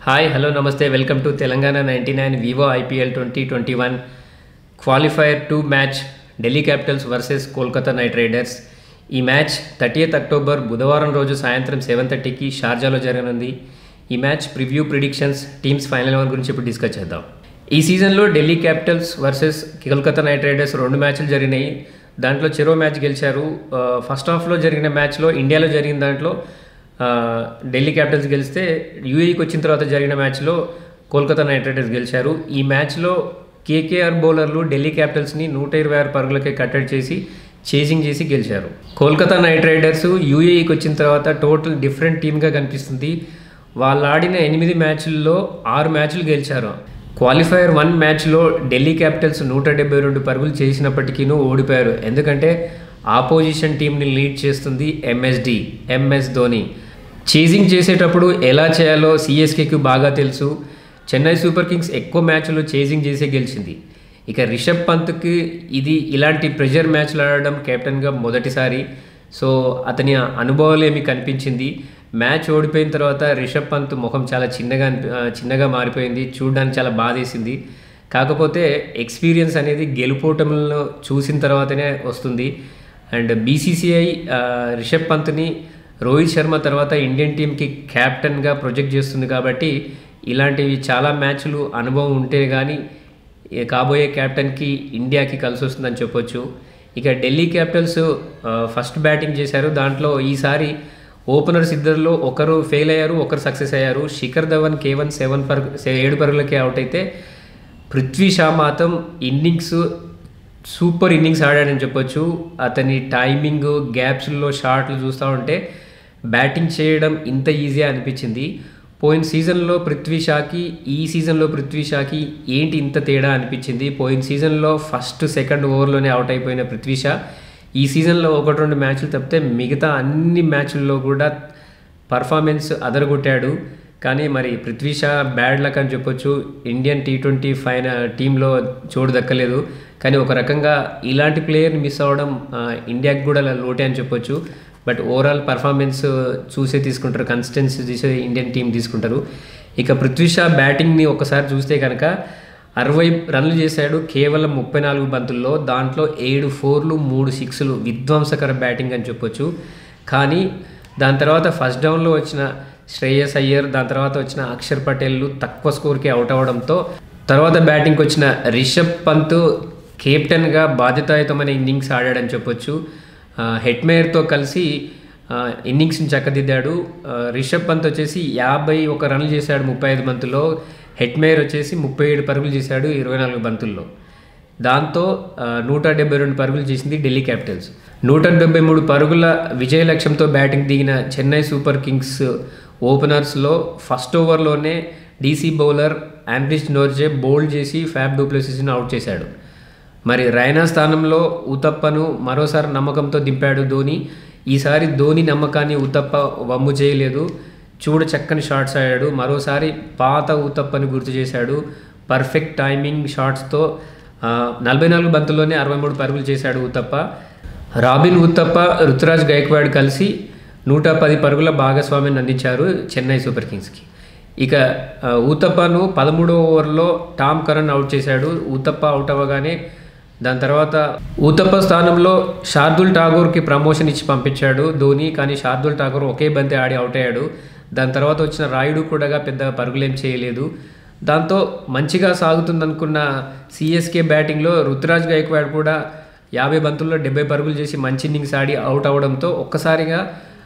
Hi hello నమస్తే welcome to Telangana 99 Vivo IPL 2021 qualifier 2 match Delhi Capitals versus Kolkata Knight Riders. ఈ match 30th October బుధవారం రోజు సాయంత్రం 7:30కి షార్జాలో జరగనుంది. ఈ match preview predictions teams final 1 గురించి ఇప్పుడు డిస్కస్ చేద్దాం. ఈ సీజన్లో Delhi Capitals versus Kolkata Knight Riders 2 మ్యాచ్లు జరిగినాయి. దాంట్లో చెరో మ్యాచ్ గెలిచారు. ఫస్ట్ హాఫ్లో జరిగిన మ్యాచ్లో ఇండియాలో జరిగిన దాంట్లో ఢిల్లీ క్యాపిటల్స్ గెలిస్తే యూఏఈకి వచ్చిన తర్వాత జరిగిన మ్యాచ్లో కోల్కతా నైట్ రైడర్స్ గెలిచారు. ఈ మ్యాచ్లో కేకేఆర్ బౌలర్లు ఢిల్లీ క్యాపిటల్స్ని 126 పరుగులకే కట్టడి చేసి చేసింగ్ చేసి గెలిచారు. కోల్కతా నైట్ రైడర్స్ యూఏఈకి వచ్చిన తర్వాత టోటల్ డిఫరెంట్ టీమ్గా కనిపిస్తుంది. వాళ్ళు ఆడిన 8 మ్యాచ్ల్లో 6 మ్యాచ్లు గెలిచారు. క్వాలిఫైర్ 1 మ్యాచ్లో ఢిల్లీ క్యాపిటల్స్ 172 పరుగులు చేసినప్పటికీ ఓడిపోయారు. ఎందుకంటే ఆపోజిషన్ టీంని లీడ్ చేస్తుంది ఎంఎస్ ధోని. చేజింగ్ చేసేటప్పుడు ఎలా చేయాలో సిఎస్కేకి బాగా తెలుసు. చెన్నై సూపర్ కింగ్స్ ఎక్కువ మ్యాచ్లు చేజింగ్ చేసే గెలిచింది. ఇక రిషబ్ పంత్కి ఇది ఇలాంటి ప్రెషర్ మ్యాచ్లు ఆడడం కెప్టెన్గా మొదటిసారి. సో అతని అనుభవాలు ఏమి కనిపించింది. మ్యాచ్ ఓడిపోయిన తర్వాత రిషబ్ పంత్ ముఖం చాలా చిన్నగా మారిపోయింది. చూడడానికి చాలా బాధేసింది. కాకపోతే ఎక్స్పీరియన్స్ అనేది గెలుపోటములను చూసిన తర్వాతనే వస్తుంది. అండ్ బీసీసీఐ రిషబ్ పంత్ని రోహిత్ శర్మ తర్వాత ఇండియన్ టీంకి క్యాప్టెన్గా ప్రొజెక్ట్ చేస్తుంది. కాబట్టి ఇలాంటివి చాలా మ్యాచ్లు అనుభవం ఉంటే కానీ కాబోయే క్యాప్టెన్కి ఇండియాకి కలిసి వస్తుందని చెప్పొచ్చు. ఇక ఢిల్లీ క్యాపిటల్స్ ఫస్ట్ బ్యాటింగ్ చేశారు. దాంట్లో ఈసారి ఓపెనర్స్ ఇద్దరిలో ఒకరు ఫెయిల్ అయ్యారు, ఒకరు సక్సెస్ అయ్యారు. శిఖర్ ధవన్ కేవలం 7 పరుగులకే అవుట్ అయితే పృథ్వీ షా మాత్రం సూపర్ ఇన్నింగ్స్ ఆడాడని చెప్పొచ్చు. అతని టైమింగ్ గ్యాప్స్లో షాట్లు చూస్తూ ఉంటే బ్యాటింగ్ చేయడం ఇంత ఈజీగా అనిపించింది. పోయిన సీజన్లో పృథ్వీ షాకి ఈ సీజన్లో పృథ్వీ షాకి ఏంటి ఇంత తేడా అనిపించింది. పోయిన సీజన్లో ఫస్ట్ సెకండ్ ఓవర్లోనే అవుట్ అయిపోయిన పృథ్వీ షా ఈ సీజన్లో 1-2 మ్యాచ్లు తప్పితే మిగతా అన్ని మ్యాచ్ల్లో కూడా పర్ఫార్మెన్స్ అదరగొట్టాడు. కానీ మరి పృథ్వీ షా బ్యాడ్ లక్ అని చెప్పొచ్చు. ఇండియన్ T20 టీంలో చోటు దక్కలేదు. కానీ ఒక రకంగా ఇలాంటి ప్లేయర్ని మిస్ అవ్వడం ఇండియాకి కూడా లోటే అని చెప్పొచ్చు. బట్ ఓవరాల్ పర్ఫార్మెన్స్ చూసే తీసుకుంటారు, కన్సిస్టెన్సీ చూసే ఇండియన్ టీం తీసుకుంటారు. ఇక పృథ్వీ షా బ్యాటింగ్ని ఒకసారి చూస్తే కనుక 60 రన్లు చేశాడు కేవలం 34 బంతుల్లో. దాంట్లో 7 4లు 3 6లు విధ్వంసకర బ్యాటింగ్ అని చెప్పొచ్చు. కానీ దాని తర్వాత ఫస్ట్ డౌన్లో వచ్చిన శ్రేయస్ అయ్యర్, దాని తర్వాత వచ్చిన అక్షర్ పటేల్లు తక్కువ స్కోర్కి అవుట్ అవ్వడంతో తర్వాత బ్యాటింగ్కి వచ్చిన రిషబ్ పంత్ కెప్టెన్గా బాధ్యతాయుతమైన ఇన్నింగ్స్ ఆడాడని చెప్పొచ్చు. హెట్మేయర్తో కలిసి ఇన్నింగ్స్ని చక్కదిద్దాడు. రిషబ్ పంత్ వచ్చేసి 51 రన్లు చేశాడు 35 బంతుల్లో. హెట్మేయర్ వచ్చేసి 37 పరుగులు చేశాడు 24 బంతుల్లో. దాంతో 172 పరుగులు చేసింది ఢిల్లీ క్యాపిటల్స్. 173 పరుగుల విజయ లక్ష్యంతో బ్యాటింగ్ దిగిన చెన్నై సూపర్ కింగ్స్ ఓపెనర్స్లో ఫస్ట్ ఓవర్లోనే DC bowler Anrich Nortje bowled చేసి ఫ్యాబ్ డూప్లెసిస్ని అవుట్ చేశాడు. మరి రైనా స్థానంలో ఉతప్పను మరోసారి నమ్మకంతో దింపాడు ధోని. ఈసారి ధోని నమ్మకాన్ని ఉతప్ప వమ్ము చేయలేదు. చక్కని షాట్స్ ఆడాడు. మరోసారి పాత ఉతప్పని గుర్తు చేశాడు. పర్ఫెక్ట్ టైమింగ్ షాట్స్తో 44 బంతుల్లోనే 63 పరుగులు చేశాడు ఉతప్ప. రాబిన్ ఉతప్ప, రుతురాజ్ గైక్వాడ్ కలిసి 110 పరుగుల భాగస్వామ్యాన్ని అందించారు చెన్నై సూపర్ కింగ్స్కి. ఇక ఉతప్పను 13వ ఓవర్లో టామ్ కరన్ అవుట్ చేశాడు. ఉతప్ప అవుట్ అవ్వగానే దాని తర్వాత ఉతప్ప స్థానంలో శార్దుల్ ఠాగూర్కి ప్రమోషన్ ఇచ్చి పంపించాడు ధోని. కానీ శార్దుల్ ఠాగూర్ ఒకే బంతి ఆడి అవుట్ అయ్యాడు. దాని తర్వాత వచ్చిన రాయుడు కూడా పెద్ద పరుగులేం చేయలేదు. దాంతో మంచిగా సాగుతుందనుకున్న సిఎస్కే బ్యాటింగ్లో రుతురాజ్ గైక్వాడ్ కూడా 50 బంతుల్లో 70 పరుగులు చేసి మంచి ఇన్నింగ్స్ ఆడి అవుట్ అవ్వడంతో ఒక్కసారిగా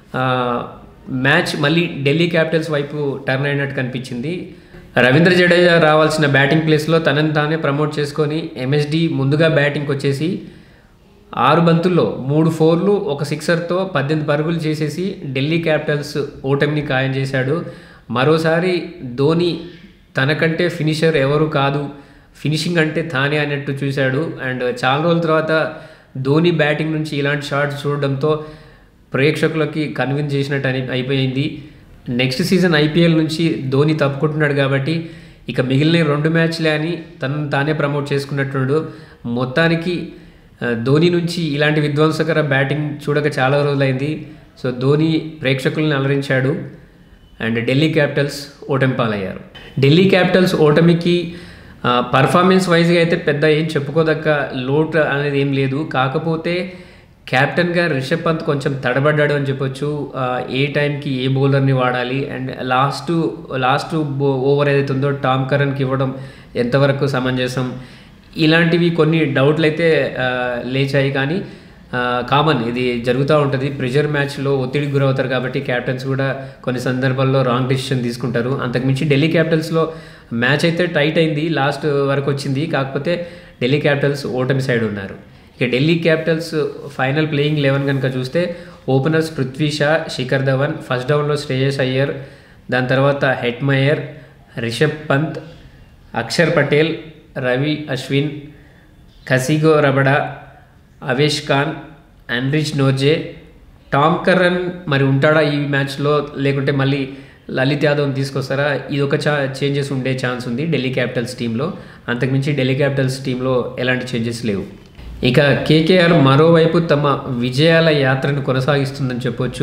మ్యాచ్ మళ్ళీ ఢిల్లీ క్యాపిటల్స్ వైపు టర్న్ అయినట్టు కనిపించింది. రవీంద్ర జడేజా రావాల్సిన బ్యాటింగ్ ప్లేస్లో తనని తానే ప్రమోట్ చేసుకొని ఎంఎస్డి ముందుగా బ్యాటింగ్కి వచ్చేసి 6 బంతుల్లో 3 4లు 1 6తో 18 పరుగులు చేసేసి ఢిల్లీ క్యాపిటల్స్ ఓటమిని ఖాయం చేశాడు. మరోసారి ధోని తనకంటే ఫినిషర్ ఎవరు కాదు, ఫినిషింగ్ అంటే తానే అన్నట్టు చూశాడు. అండ్ చాలా రోజుల తర్వాత ధోని బ్యాటింగ్ నుంచి ఇలాంటి షాట్స్ చూడడంతో ప్రేక్షకులకి కన్విన్స్ చేసినట్టు అయిపోయింది. నెక్స్ట్ సీజన్ ఐపీఎల్ నుంచి ధోని తప్పుకుంటున్నాడు కాబట్టి ఇక మిగిలిన 2 మ్యాచ్లే అని తనను తానే ప్రమోట్ చేసుకున్నట్టున్నాడు. మొత్తానికి ధోని నుంచి ఇలాంటి విధ్వంసకర బ్యాటింగ్ చూడక చాలా రోజులైంది. సో ధోని ప్రేక్షకులను అలరించాడు అండ్ ఢిల్లీ క్యాపిటల్స్ ఓటమి పాలయ్యారు. ఢిల్లీ క్యాపిటల్స్ ఓటమికి పర్ఫార్మెన్స్ వైజ్గా అయితే పెద్ద ఏం చెప్పుకోదక్క లోటు అనేది ఏం లేదు. కాకపోతే కెప్టెన్గా రిషబ్ పంత్ కొంచెం తడబడ్డాడు అని చెప్పొచ్చు. ఏ టైంకి ఏ బౌలర్ని వాడాలి అండ్ లాస్ట్ ఓవర్ ఏదైతే ఉందో టామ్ కరన్కి ఇవ్వడం ఎంతవరకు సమంజసం, ఇలాంటివి కొన్ని డౌట్లు అయితే లేచాయి. కానీ కామన్, ఇది జరుగుతూ ఉంటుంది. ప్రెషర్ మ్యాచ్లో ఒత్తిడికి గురవుతారు కాబట్టి క్యాప్టెన్స్ కూడా కొన్ని సందర్భాల్లో రాంగ్ డెసిషన్ తీసుకుంటారు. అంతకుమించి ఢిల్లీ క్యాపిటల్స్లో మ్యాచ్ అయితే టైట్ అయింది, లాస్ట్ వరకు వచ్చింది. కాకపోతే ఢిల్లీ క్యాపిటల్స్ ఓటమి సైడ్ ఉన్నారు. ఇక ఢిల్లీ క్యాపిటల్స్ ఫైనల్ ప్లేయింగ్ 11 కనుక చూస్తే ఓపెనర్స్ పృథ్వీ షా, శిఖర్ ధవన్, ఫస్ట్ డౌన్లో శ్రేయస్ అయ్యర్, దాని తర్వాత Hetmyer, Rishabh Pant, Axar Patel, Ravi Ashwin, Kagiso Rabada, Avesh Khan, Anrich Nortje, Tom Curran మరి ఉంటాడా ఈ మ్యాచ్లో, లేకుంటే మళ్ళీ లలిత్ యాదవ్ని తీసుకొస్తారా, ఇది ఒక చేంజెస్ ఉండే ఛాన్స్ ఉంది ఢిల్లీ క్యాపిటల్స్ టీంలో. అంతకుమించి ఢిల్లీ క్యాపిటల్స్ టీంలో ఎలాంటి చేంజెస్ లేవు. ఇక కేకేఆర్ మరోవైపు తమ విజయాల యాత్రను కొనసాగిస్తుందని చెప్పొచ్చు.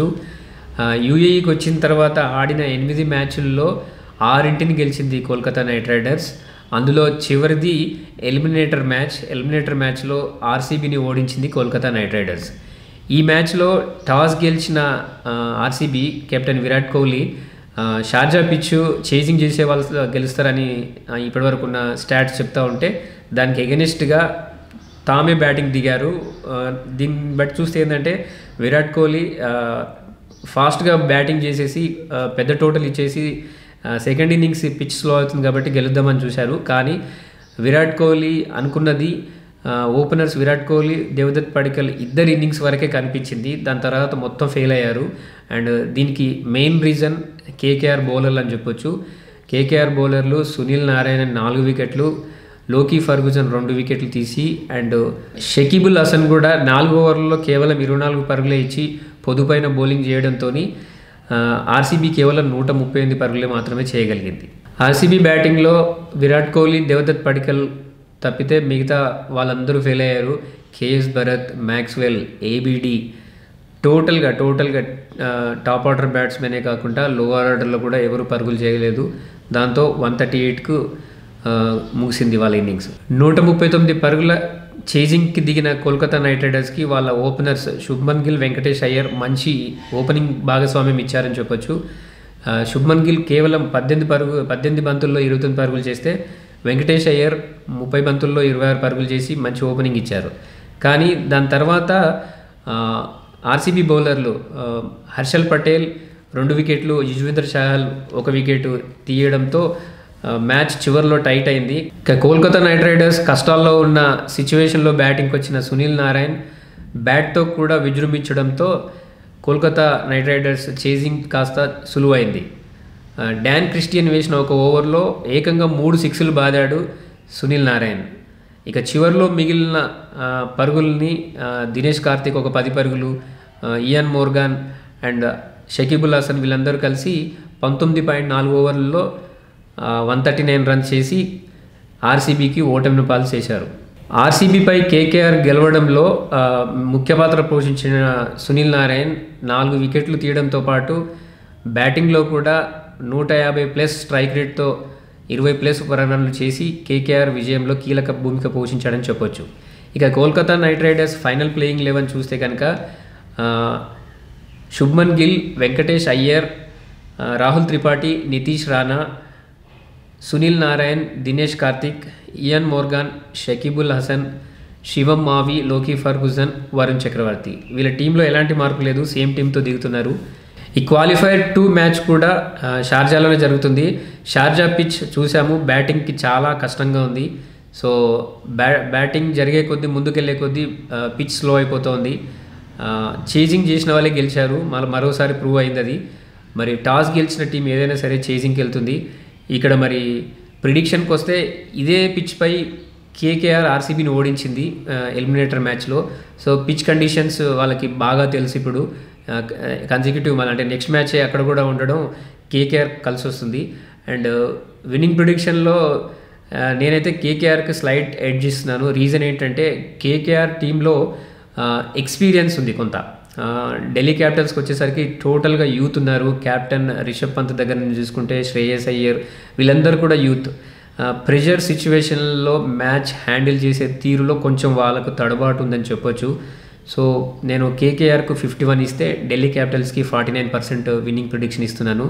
యూఏఈకి వచ్చిన తర్వాత ఆడిన 8 మ్యాచ్ల్లో 6 గెలిచింది కోల్కతా నైట్ రైడర్స్. అందులో చివరిది ఎలిమినేటర్ మ్యాచ్లో ఆర్సీబీని ఓడించింది కోల్కతా నైట్ రైడర్స్. ఈ మ్యాచ్లో టాస్ గెలిచిన RCB captain Virat Kohli Sharjah pitch chasing చేసే వాళ్ళు గెలుస్తారని ఇప్పటివరకు ఉన్న స్టాట్స్ చెప్తా ఉంటే దానికి ఎగెనిస్ట్గా తామే బ్యాటింగ్ దిగారు. దీన్ని బట్టి చూస్తే ఏంటంటే విరాట్ కోహ్లీ ఫాస్ట్గా బ్యాటింగ్ చేసేసి పెద్ద టోటల్ ఇచ్చేసి సెకండ్ ఇన్నింగ్స్ పిచ్ స్లో అవుతుంది కాబట్టి గెలుద్దామని చూశారు. కానీ విరాట్ కోహ్లీ అనుకున్నది, ఓపెనర్స్ విరాట్ కోహ్లీ, దేవదత్ పడికల్ ఇద్దరు ఇన్నింగ్స్ వరకే కనిపించింది. దాని తర్వాత మొత్తం ఫెయిల్ అయ్యారు. అండ్ దీనికి మెయిన్ రీజన్ కేకేఆర్ బౌలర్లు అని చెప్పొచ్చు. కేకేఆర్ బౌలర్లు సునీల్ నారాయణ్ 4 వికెట్లు, లోకీ ఫర్గూసన్ 2 వికెట్లు తీసి, అండ్ షకీబుల్ హసన్ కూడా 4 ఓవర్లలో కేవలం 24 పరుగులే ఇచ్చి పొదుపైన బౌలింగ్ చేయడంతో ఆర్సీబీ కేవలం 138 పరుగులే మాత్రమే చేయగలిగింది. ఆర్సీబీ బ్యాటింగ్లో విరాట్ కోహ్లీ, దేవదత్ పడికల్ తప్పితే మిగతా వాళ్ళందరూ ఫెయిల్ అయ్యారు. కేఎస్ భరత్, మ్యాక్స్వెల్, ఏబీడీ టోటల్గా టాప్ ఆర్డర్ బ్యాట్స్మెనే కాకుండా లోవర్ ఆర్డర్లో కూడా ఎవరు పరుగులు చేయలేదు. దాంతో 138కు ముగిసింది వాళ్ళ ఇన్నింగ్స్. 139 పరుగుల చేజింగ్కి దిగిన కోల్కతా నైట్ రైడర్స్కి వాళ్ళ ఓపెనర్స్ శుభ్మన్ గిల్, వెంకటేష్ అయ్యర్ మంచి ఓపెనింగ్ భాగస్వామ్యం ఇచ్చారని చెప్పొచ్చు. శుభ్మన్ గిల్ కేవలం 18 బంతుల్లో 29 పరుగులు చేస్తే వెంకటేష్ అయ్యర్ 30 బంతుల్లో 26 పరుగులు చేసి మంచి ఓపెనింగ్ ఇచ్చారు. కానీ దాని తర్వాత ఆర్సీబీ బౌలర్లు హర్షల్ పటేల్ 2 వికెట్లు, యుజ్వేంద్ర చాహల్ 1 వికెట్ తీయడంతో మ్యాచ్ చివరిలో టైట్ అయింది. ఇక కోల్కతా నైట్ రైడర్స్ కష్టాల్లో ఉన్న సిచ్యువేషన్లో బ్యాటింగ్కి వచ్చిన సునీల్ నారాయణ్ బ్యాట్తో కూడా విజృంభించడంతో కోల్కతా నైట్ రైడర్స్ చేజింగ్ కాస్త సులువైంది. డాన్ క్రిస్టియన్ వేసిన 1 ఓవర్లో ఏకంగా 3 సిక్స్లు బాదాడు సునీల్ నారాయణ్. ఇక చివరిలో మిగిలిన పరుగుల్ని దినేష్ కార్తిక్ 10 పరుగులు, Eoin Morgan and Shakibul Hasan వీళ్ళందరూ కలిసి 19.4 ఓవర్లలో 139 రన్స్ చేసి ఆర్సీబీకి ఓటమిని పాలు చేశారు. ఆర్సీబీపై కేకేఆర్ గెలవడంలో ముఖ్య పాత్ర పోషించిన సునీల్ నారాయణ్ 4 వికెట్లు తీయడంతో పాటు బ్యాటింగ్లో కూడా 150+ స్ట్రైక్ రేట్తో 20+ రన్లు చేసి కేకేఆర్ విజయంలో కీలక భూమిక పోషించాడని చెప్పొచ్చు. ఇక Kolkata Knight Riders final playing 11 చూస్తే కనుక Shubman Gill, Venkatesh Iyer, Rahul Tripathi, Nitish Rana, Sunil Narine, Dinesh Karthik, Eoin Morgan, Shakibul Hasan, Shivam Mavi, Lockie Ferguson, Varun చక్రవర్తి. వీళ్ళ టీంలో ఎలాంటి మార్పు లేదు, సేమ్ టీంతో దిగుతున్నారు. ఈ క్వాలిఫైర్ 2 మ్యాచ్ కూడా షార్జాలోనే జరుగుతుంది. షార్జా పిచ్ చూసాము, బ్యాటింగ్కి చాలా కష్టంగా ఉంది. సో బ్యాటింగ్ జరిగే కొద్దీ ముందుకెళ్లే కొద్దీ పిచ్ స్లో అయిపోతుంది. చేజింగ్ చేసిన వాళ్ళే గెలిచారు, మరోసారి ప్రూవ్ అయింది అది. మరి టాస్ గెలిచిన టీం ఏదైనా సరే చేజింగ్కి వెళ్తుంది. ఇక్కడ మరి ప్రిడిక్షన్కి వస్తే ఇదే పిచ్పై కేకేఆర్ ఆర్సీబీని ఓడించింది ఎలిమినేటర్ మ్యాచ్లో. సో పిచ్ కండిషన్స్ వాళ్ళకి బాగా తెలుసు. ఇప్పుడు కన్సిక్యూటివ్ అంటే నెక్స్ట్ మ్యాచే అక్కడ కూడా ఉండడం కేకేఆర్ కలిసి వస్తుంది. అండ్ విన్నింగ్ ప్రిడిక్షన్లో నేనైతే కేకేఆర్కి స్లైట్ ఎడ్జ్ ఇస్తున్నాను. రీజన్ ఏంటంటే కేకేఆర్ టీంలో ఎక్స్పీరియన్స్ ఉంది కొంత. ఢిల్లీ క్యాపిటల్స్కి వచ్చేసరికి టోటల్గా యూత్ ఉన్నారు. కెప్టెన్ రిషబ్ పంత్ దగ్గర నుంచి చూసుకుంటే శ్రేయస్ అయ్యర్ వీళ్ళందరూ కూడా యూత్. ప్రెషర్ సిచ్యువేషన్లో మ్యాచ్ హ్యాండిల్ చేసే తీరులో కొంచెం వాళ్ళకు తడబాటు ఉందని చెప్పొచ్చు. సో నేను కేకేఆర్కు 51 ఇస్తే ఢిల్లీ క్యాపిటల్స్కి 49% విన్నింగ్ ప్రిడిక్షన్ ఇస్తున్నాను.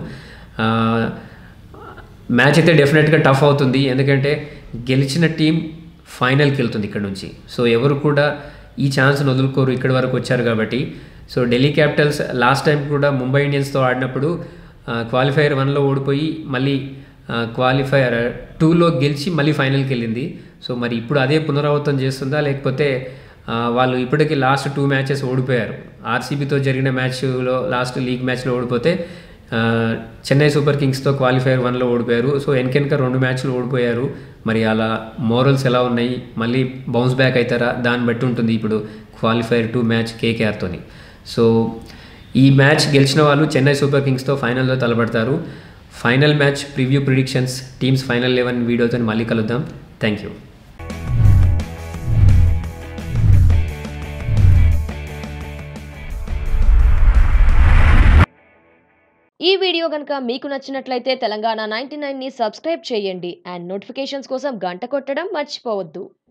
మ్యాచ్ అయితే డెఫినెట్గా టఫ్ అవుతుంది, ఎందుకంటే గెలిచిన టీం ఫైనల్కి వెళ్తుంది ఇక్కడ నుంచి. సో ఎవరు కూడా ఈ ఛాన్స్ని వదులుకోరు, ఇక్కడి వరకు వచ్చారు కాబట్టి. So Delhi capitals last time కూడా ముంబై ఇండియన్స్తో ఆడినప్పుడు క్వాలిఫైయర్ 1లో ఓడిపోయి మళ్ళీ క్వాలిఫైయర్ 2లో గెలిచి మళ్ళీ ఫైనల్కి వెళ్ళింది. సో మరి ఇప్పుడు అదే పునరావృతం చేస్తుందా, లేకపోతే వాళ్ళు ఇప్పటికీ లాస్ట్ 2 మ్యాచెస్ ఓడిపోయారు. ఆర్సీబీతో జరిగిన మ్యాచ్లో లాస్ట్ లీగ్ మ్యాచ్లో ఓడిపోతే చెన్నై సూపర్ కింగ్స్తో క్వాలిఫైయర్ 1లో ఓడిపోయారు. సో వెనకెనక 2 మ్యాచ్లు ఓడిపోయారు. మరి అలా మోరల్స్ ఎలా ఉన్నాయి, మళ్ళీ బౌన్స్ బ్యాక్ అవుతారా, దాన్ని బట్టి ఉంటుంది ఇప్పుడు క్వాలిఫైయర్ 2 మ్యాచ్ కేకేఆర్తోని. సో ఈ మ్యాచ్ గెలిచిన వాళ్ళు చెన్నై సూపర్ కింగ్స్తో ఫైనల్లో తలపడతారు. Final match preview predictions, teams final 11 వీడియోతో మళ్ళీ కలుద్దాం. Thank you. ఈ వీడియో గనుక మీకు నచ్చినట్లయితే తెలంగాణ 99ని సబ్స్క్రైబ్ చేయండి అండ్ నోటిఫికేషన్స్ కోసం గంట కొట్టడం మర్చిపోవద్దు.